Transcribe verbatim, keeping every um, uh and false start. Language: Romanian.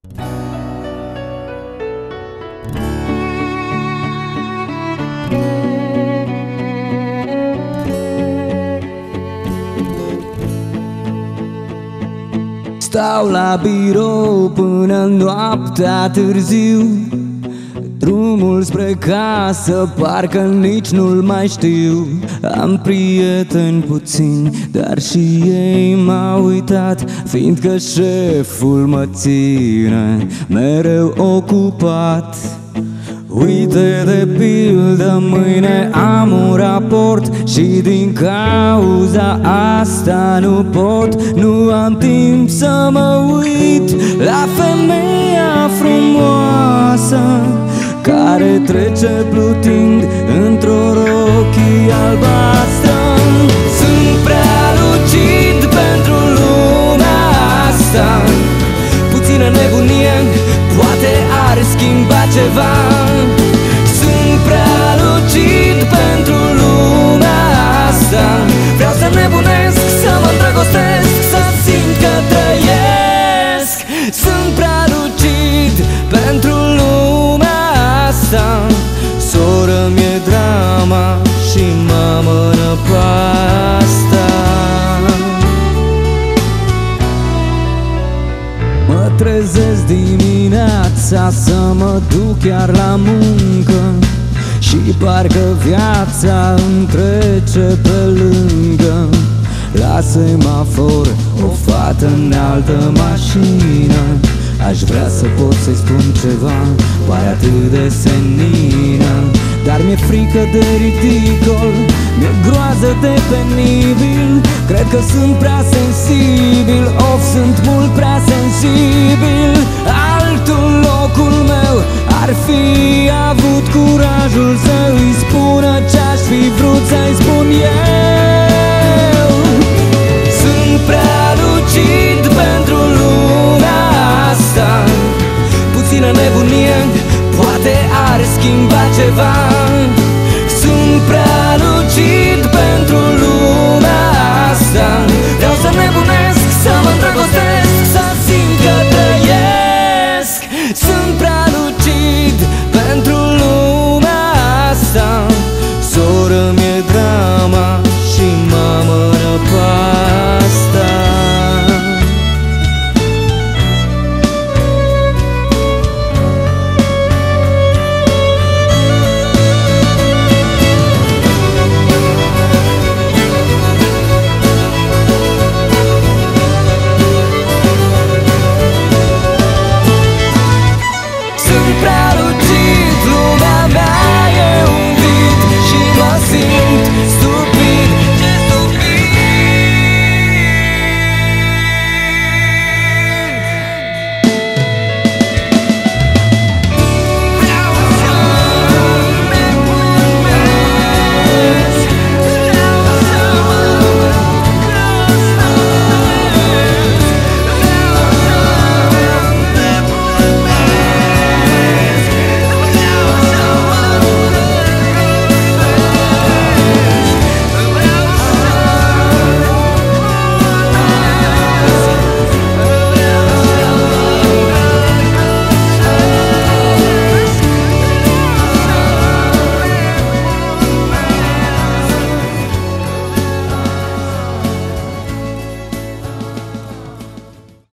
Stau la birou până noaptea târziu, drumul spre casă parcă nici nu-l mai știu. Am prieteni puțini, dar și ei m-au uitat, fiindcă șeful mă ține mereu ocupat. Uite de pildă, mâine am un raport și din cauza asta nu pot, nu am timp să mă uit la femeia frumoasă care trece plutind într-o rochie albastră. Sunt prea lucid pentru lumea asta, puțină nebunie poate ar schimba ceva. Sunt prea lucid pentru lumea asta, vreau să nebunesc, să mă îndrăgostesc, să simt că trăiesc. Sunt prea lucid pentru lumea asta, soră mi-e drama și mamă năpasta. Mă trezesc dimineața să mă duc chiar la muncă și parcă viața îmi trece pe lângă. La semafor o fată în altă mașină, aș vrea să pot să-i spun ceva, pare atât de senină, dar mi-e frică de ridicol, mi-e groază de penibil. Cred că sunt prea sensibil, of, sunt mult prea sensibil. Altul locul meu ar fi avut curajul să îi spună ce-aș fi vrut să-i spun eu. Sunt prea lucid pentru lumea asta, puțină nebunie poate ar schimba ceva. Sunt prea